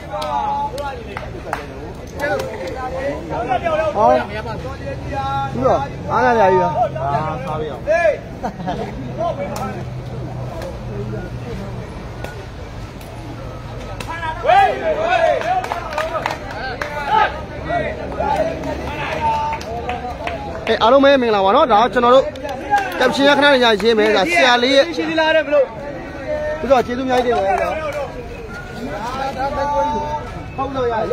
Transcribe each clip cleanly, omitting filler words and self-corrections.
đúng rồi, ăn là gì vậy? Sao vậy? Ê, alo mấy mình là nó đó cho nó lúc chậm xin khăn này nhà gì mấy là xe lý bây giờ chế dung nhai đi rồi không rồi à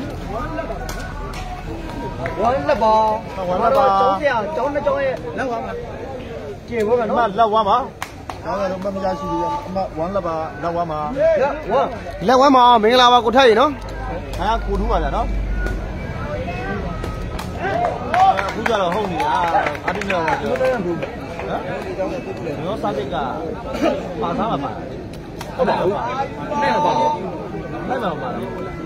quán là bò cháu nó cho lâu không à chiều có mà lâu quá mà cháu là bây giờ xí mà quán là bà lâu quá mà lâu quá mà mình làm có thấy nó cô đúng rồi đó bây giờ là hôm nay à đi đâu rồi nó sao biết cả bà sao mà bà không bảo đây là bảo đây là bảo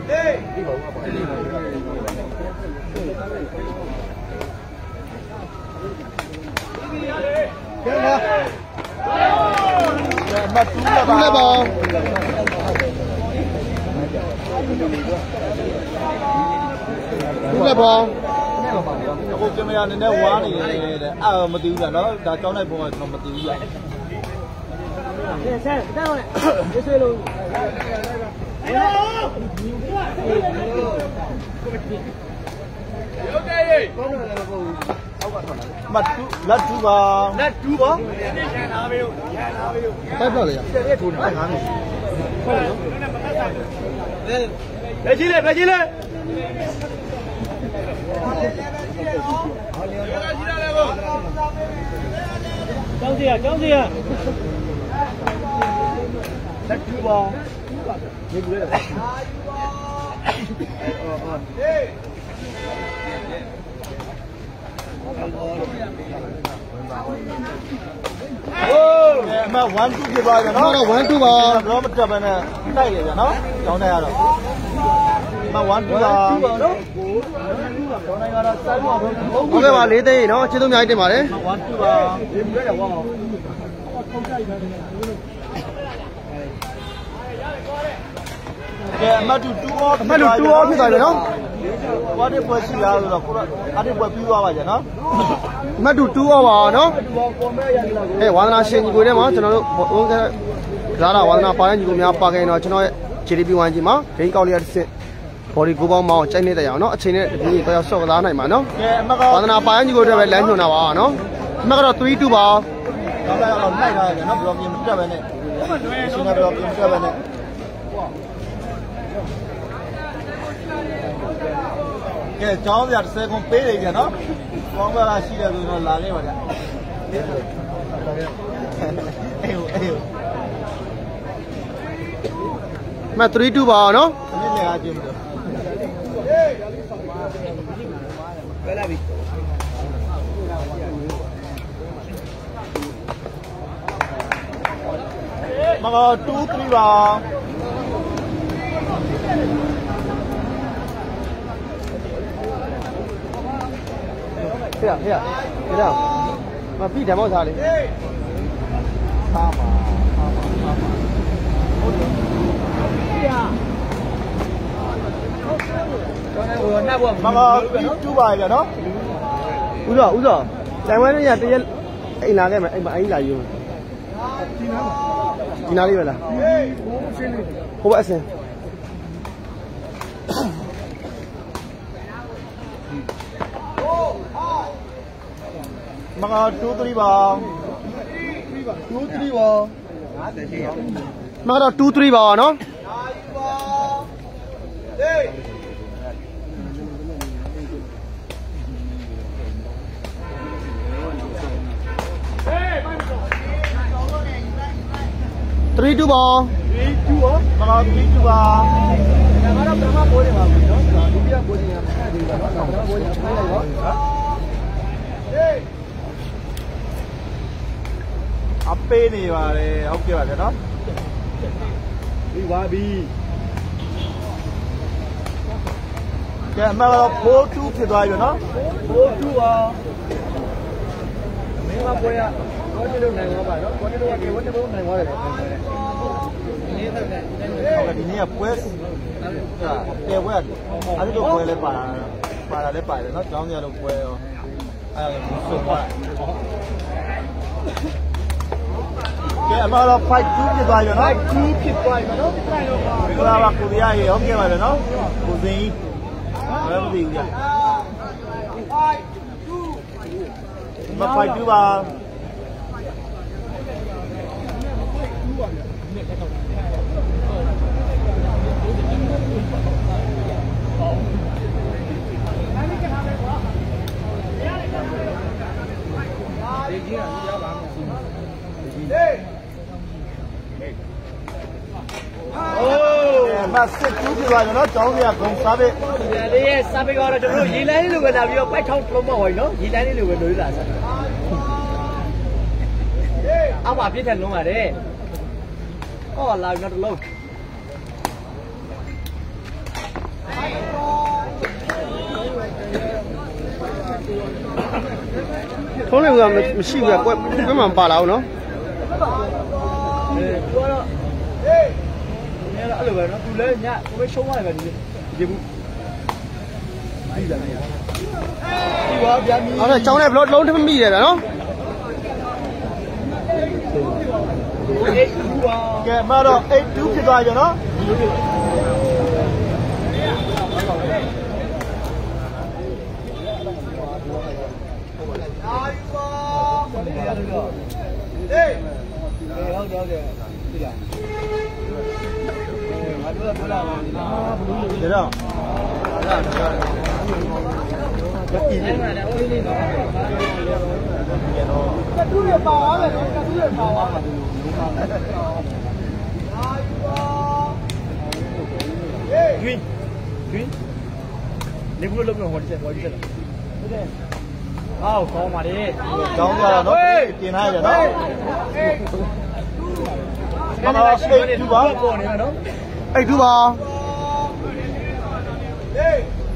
mà chúng là bò đúng là bò cô camera này nó quá này mà tiêu là nó đã cho này bò mà tiêu vậy xe đâu này xe luôn mặt lát chú bò bếp rồi đấy về chi lên cháu gì à lát chú bò mà quán chú kia bò nó quán chú bò nó mất chập này đây vậy nó cháu này rồi mà quán chú bò ok bà lấy đây nó chế dung nhai đi mà đấy quán chú bò mà chú ó thì rồi nó quá đi bơi xì ra rồi cô ăn đi bơi phi qua vậy nó mà đủ chú vào nó ê hoàn là xin gì đấy mà cho nó uống cái giá là hoàn là phải gì cũng phải cái nó cho nó chỉ đi hoàn gì mà cái cao liệt sẽ body của bao màu chạy này tại nó chạy này thì tôi số giá này mà nó hoàn là phải gì cũng phải lên chỗ nào à nó mà cái đó tùy tu vào nó là ở này rồi nó block gì mất rồi này xin nó block gì mất rồi này cái cháu giờ sẽ không phê được gì nó con bà là xí là nó là cái vậy mà tùy tu vào nó mà two three vào thế nào mà phi thèm bao giờ đi mà chú bài rồi đó úi giời chạy qua nhà tự nhiên anh nào cái mà anh là gì chị nào đi vậy là không phải xem mà two three vào mà đó 2 3 vào nó three two ball mà three two vào 앞에 này vào đây ok vào cái đó đi qua bi cái mà four two thì rồi nó four two à mấy mà quay à có cái đường này mà phải nó có cái đường này có cái đường này ngoài này cái này quest တယ်ဝဲအဲ့ဒီတော့ပွဲလဲပါတာလဲပါတယ်နော်ကျောင်းကြီးတော့ပွဲရောအဲ့ဒါဆိုသွားကဲအမတော့ fight 2ဖြစ်သွားပြီနော် fight 2ဖြစ်သွားပြီနော်ဒီကလာပါကိုရီးယားရေဟုတ်ကဲ့ပါပဲနော်ကိုစင်ကြီးဘယ်မသိဘူးကြာမ fight 2ပါမစစ်ကျူးပြပါနော်ကျောင်းကြီးကဂုံစားပဲလေးရဲ့စားပဲကတော့ကျွန်တော်တို့ရေလိုင်းလေးလိုပဲလာပြီးတော့ပိုက်ထောက်လုံးမဟုတ်နော်ရေလိုင်းလေးလိုပဲလို့လာစားအောက်မှာပြည့်ထက်လုံးပါတယ်ဟောလာပြီးတော့တလုံးထုံးနေကမရှိဘူးကွဘယ်မှမပါလာဘူးနော်တော့အဲ့လိုပဲနော်သူလည်းညကိုပဲရှုံးရတယ်ပဲဒီဘူးပြီးလာနေရဒီဝါပြန်ပြီးအဲ့ဒါကျောင်းထဲဘလို့လုံးထမမိတယ်ဗျာနော်ကဲမတော့82ဖြစ်သွားကြနော်ဟုတ်တယ်ပြီလားငါတို့ကဘယ်လာလဲဒါတော့ဒီနေ့မှာလည်းအိုးလေးတော့ကတူရပါသွားတယ်ကတူရပါသွားတယ်ဟေးဟေးနေဘူးလို့ပြောဟောတယ်ဟုတ်တယ်အော်ကောင်းပါလေကောင်းကြတော့နော်ပြင်ထားရနော်ဘာလို့ရှိနေတူပါပေါ်နေနော်အဲ့တူပါဟေး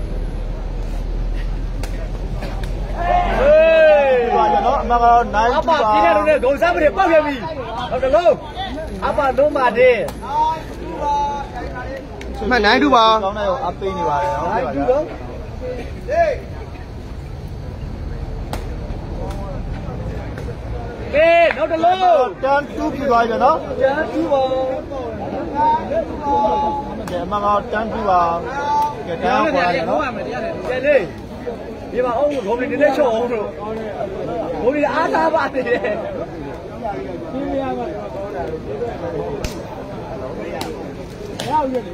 ဘာကြတော့အမကနိုင်တူပါအပပြင်းတဲ့ဂုံစားမတွေပောက်ရပြီဟုတ်တယ်လို့အပလုံးပါတယ်မှန်နိုင်တူပါကောင်းတဲ့အပိနေပါတယ်ဟုတ်ကဲ့ပါဗျာဟေးကဲနောက်တစ်လုံးတန်တူပြသွားကြနော်တန်တူပါကဲအမကတန်တူပါကဲတန်ပါရနော်ကဲလေဒီမှာအောင်ဂုံလေးနည်းနည်းချော့အောင်တို့ဂုံလေးအားသားပါနေတယ်ဒီမရပါရောက်ရတယ်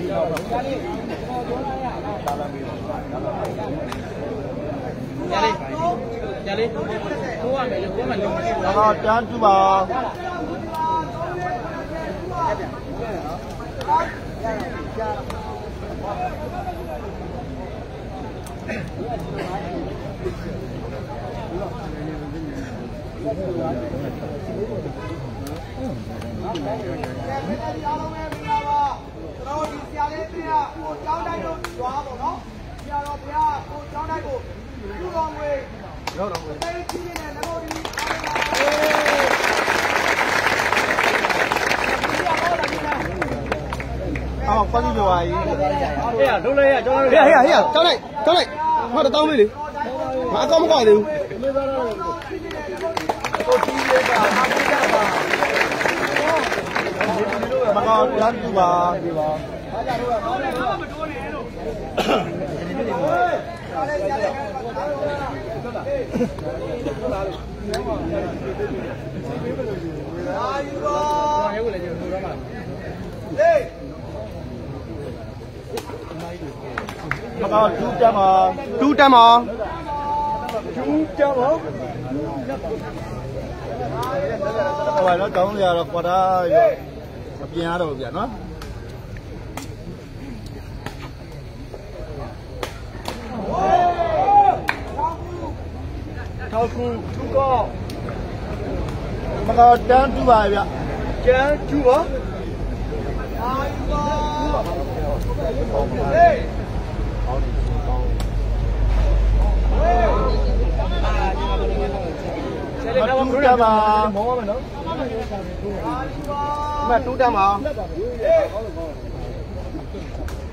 ကြာလေးထိုးရမယ်လို့ပြောမှလုံးမတော့တန်းတူပါတော့ဒီဆရာလေးတွေကကိုကျောင်းတိုင်းတို့ကြွားပေါ့နော်ဆရာတော်ဘုရားကိုကျောင်းတိုင်းကိုပြုတော်ငွေရောက်တော့တေးကြီးနေတဲ့နဂိုဒီအော်ပတ်ပြီးတော့ကြီးဟေးလုံးလိုက်ရကျောင်းလိုက်ဟေးကျောင်းလိုက်ဟောတောင်းလေးလေငါအကောင်းမကောက်သေးဘူးကိုကြီးလေးကအားပေးကြပါမကောတန်းတူပါဒီပါအားကြတော့ကောင်းတယ်ဘာမှမတိုးနေလို့အားလေးရရတယ်အာယူပါရုပ်လည်းကျွန်တော်တို့တော့မှာလေမကောတူးတက်မှာတူးတက်မှာဟိုပါတော့တောင်းရတော့ကွာတာရောမပြင်ရတော့ဘူးဗျာနော်ထောက်ကူသူကောမကောတန်းတူပါဗျာကျန်းတူပါအာယူပါဟေးတူးတက်မှာမောင်းရမယ်နော်မတူးတက်မှာ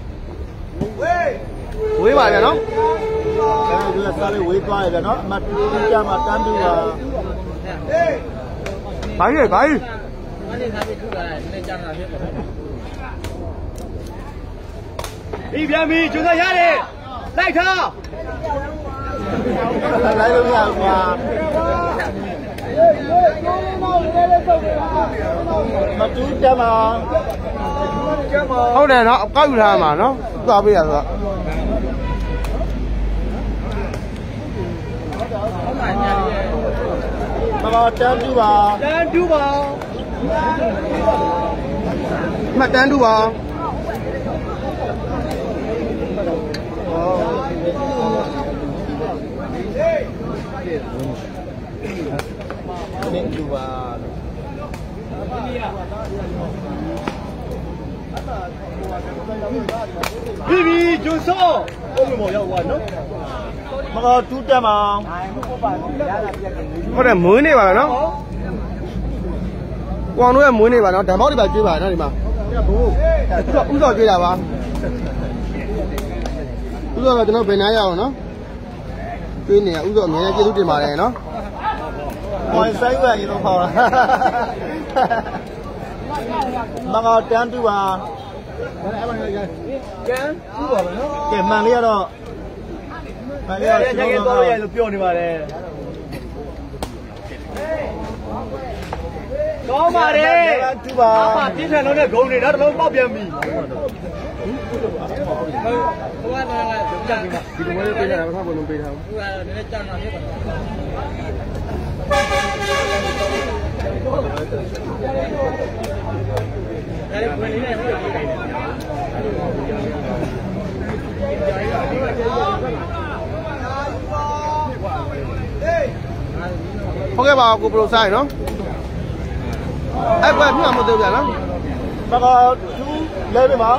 ဝေးပါဗျာနော်အဲ့ဒါကစားလေးဝေးသွားရဗျာနော်အမှတူကြမှာတန်းတူပါဘာကြီးဘာကြီးဒီစားပြီးထူလာတယ်နည်းကြာတာဖြစ်ပါဒီပြန်ပြီကျွန်းစားရတယ်လိုက်ထားလိုက်လို့ရကွာမတူကြမှာဟုတ်တယ်နော်အကောက်ယူထားမှာနော်သွားပေးရဆိုတော့မမတန်းတူပါတန်းတူပါမှတ်တမ်းတူပါနင်းတူပါပြီပြီကျွန်းစောအုံးမော်ရောက်သွားနော်မကတူတက်မှာဟုတ်တယ်မွေးနေပါလားနော်ကောင်တို့ရဲ့မွေးနေပါနော်ဓာတ်ပေါက်တွေပါကျွေးပါနော်ဒီမှာဥစောကျွေးတာပါဥစောတော့ကျွန်တော်ဘယ်နားရအောင်နော်ကျွေးနေရဥစောအများကြီးကျေးဇူးတင်ပါတယ်နော်ဝင်ဆိုင်ဝယ်ရင်တော့ခေါ်တာမကတန်းတူပါကျန်းတူပါမယ်နော်ကဲမှန်လေးကတော့မှန်လေးကတော့ရရတော့ရလို့ပြောနေပါတယ်ကောင်းပါတယ်တူပါအမပြင်းထန်လို့တဲ့ဂုံတွေတော့တစ်လုံးပေါက်ပြန်ပြီဟိုကတော့ကြာပြီဒီလိုမျိုးပေးတာဘာမှမလုပ်ပေးထားဘူးဟိုကတော့နည်းနည်းကြာတာဖြစ်ပါအဲ့ဒီဝင်နေတယ်ဟုတ်တယ်ဟုတ်ကဲ့ပါကိုပရိုဆိုင်နော်အဲ့ကွယ်ပြမလို့ပြောပြနော်မကတူလဲပြီပါ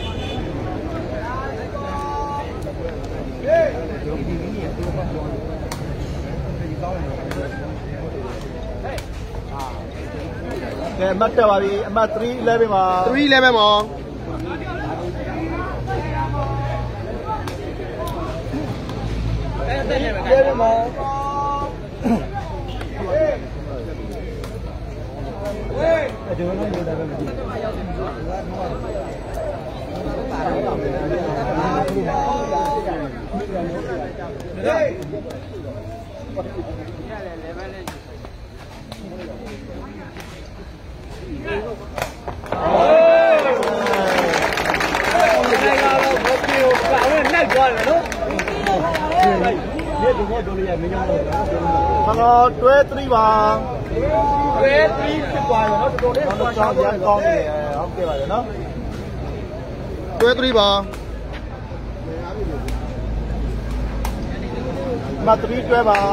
ကဲမတ်တက်ပါပြီအမှတ်3 11ပါ 3 level မှာအဲ့ဒါနဲ့ပဲမှာအကျိုးလုံးနေတာပဲမကြည့်လိုက်သွားတယ်နော်ဒီတော့တို့လေးရမင်းရောမကတွဲ3ပါဝဲ3ဖြစ်သွားတယ်နော်တော်တော်လေးတော့ကြောင်းပြန်ကောင်းနေဟုတ်ကဲ့ပါလေနော်တွဲ3ပါမတ်3တွဲပါ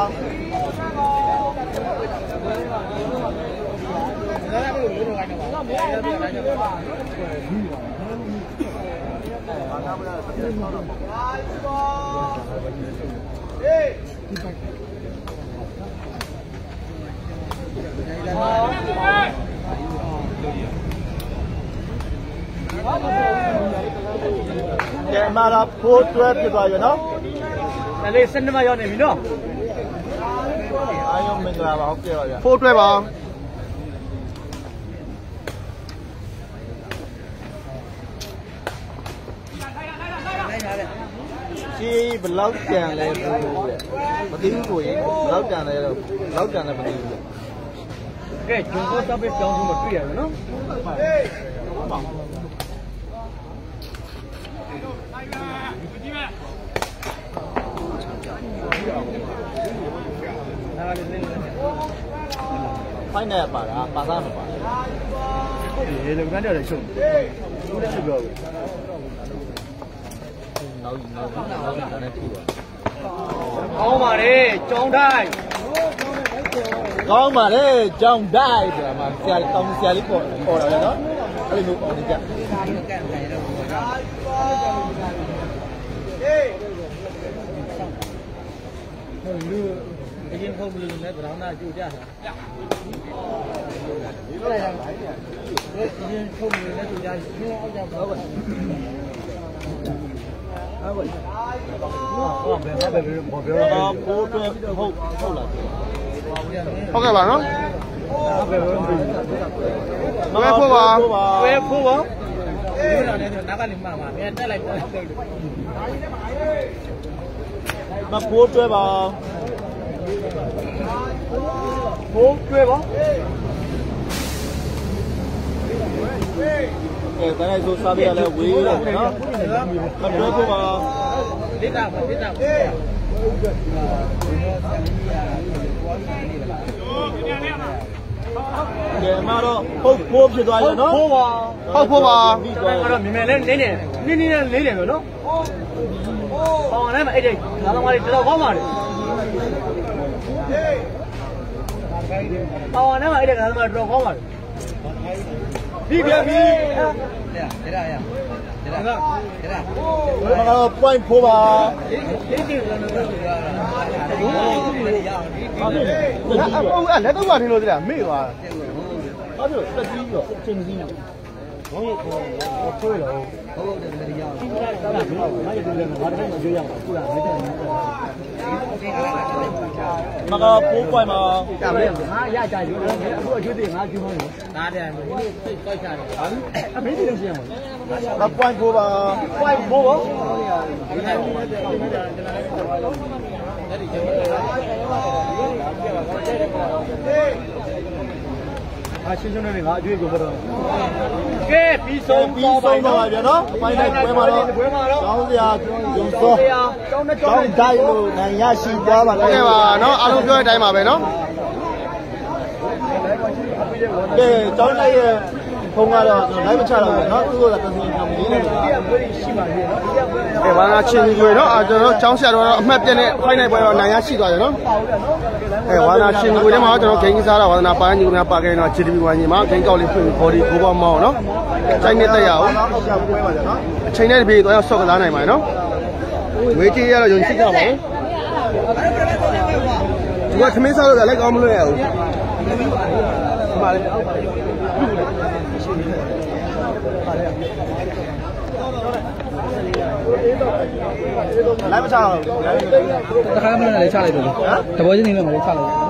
ကဲမာလာ4တွဲဖြစ်သွားရနော်ဒါလေး12မှရောက်နေပြီနော်အာယုံမင်္ဂလာပါဟုတ်ကဲ့ပါဗျာ 4တွဲပါစီဘလောက်ကြံလဲမသိဘူးကိုရင်ဘလောက်ကြံလဲတော့ဘလောက်ကြံလဲမသိဘူးကဲဂျုံကိုတပ်ပြီးပြောင်းစုမတွေ့ရဘူးနော်ဖိုင်နယ်ပါတာပါသားမပါဒီလုံကန်းတယ်ရှုံးဘူးတဲ့ပြောဘူးနောက်နဲ့ထီပါကောင်းပါလေကြောင်းတိုင်းကောင်းပါလေကြောင်တိုက်ဆိုတာမှာဆရာတောင်းဆရာလေးပေါ်တာလေနော်အဲ့လိုမျိုးပေါ်နေကြလူအရင်ဖုန်းလို့လည်းဗရောင်းနာကြိုကြတာအရင်ဖုန်းလို့လည်းကြိုကြရှင်းအောင်ကြပါဘာဟုတ်ကဲ့ပါနော်ဘယ်ဖို့ပါဘယ်ဖို့ပါနောက်ကလည်းမှာပါမြန်တက်လိုက်မဖိုးတွဲပါဖိုးတွဲပါကဲဒါလည်းဆိုစားပြရလဲဝေးတယ်နော်မတွဲဖို့ပါလက်တာလက်တာကဲမတော့ဟုတ်ဖိုးဖြစ်သွားရနော်ဖိုးပါဟုတ်ဖို့ပါကတော့မြင်မြန်လေးနေနေနေလေးတယ်ပဲနော်ဟောလည်းမအဲ့ဒီငါးသမားတွေတော်တော်ကောင်းပါလေဟောလည်းမအဲ့ဒီငါးသမားတော်တော်ကောင်းပါလေပြီးပြန်ပြီpoint ဖိုးပါလက်တော့ပါနေလို့တည်းမေ့သွားအဲ့ဒါတက်ကြီးရောအချိန်ကြီးရောဟောထွေးတော့ဟုတ်တယ်တည်းရအောင်ဒီကငါရည်တယ်ငါတည်းမကြွရအောင်ခုကမတက်ဘူးမကပိုးပွိုင်မှာကြာမယ်ငါရကြရွေးတယ်အခုအကျွေးတွေငါကျွေးမှာနားတယ်ဒီနေ့စိတ်ကြိုက်ချတယ်အမေကြီးလည်းရှိရမှာမပွိုင်ပိုးပါပွိုင်ပိုးပါချင်းချင်းနဲ့ငါအကျွေးကိုတော့ကဲပြီးဆုံးတော့ပါဗျာနော်ဖိုင်လိုက်ပွဲမှာတော့ကျောင်းစရာဂျုံစောကျောင်းတိုင်းလို့နိုင်ရရှိသွားပါလားဟုတ်ကဲ့ပါနော်အားလုံးပြောတဲ့အတိုင်းပါပဲနော်ကဲကျောင်းလိုက်ရဲ့ဖုန်းကတော့လိုက်မချတော့ဘူးနော်သူကတန်းစီအောင်လေးတယ်ရှိပါသေးတယ်နော်ကဲဘာသာချင်းကျွေးနော်ကျွန်တော်ကျောင်းဆရာတော်အမှတ်ပြတဲ့ဖိုင်လိုက်ပွဲတော့နိုင်ရရှိသွားတယ်နော်ဝါသနာချင်းကျွေးထဲမှာကျွန်တော်ဂိမ်းကစားတာဝါသနာပိုင်းညီကိုများပါခဲ့တော့ GTV ဝိုင်းညီမှာဂိမ်းကောက်လေးဖွင့်ပြီး body ကိုပေါ့မောင်းနော်စိုက်နေတက်ရအောင်အချိန်နဲ့တပြေတော့ဆော့ကစားနိုင်ပါနော်ငွေကြေးရတော့ယုံရှိကြပါဘူးဒီကသမင်းစားလို့လည်းကောင်းမလို့ရဘူးဒီမှာလေလိုက်မချတော့တခါမှလည်းချလိုက်တယ်တဘောချင်းနေလည်းမလေးချလိုက်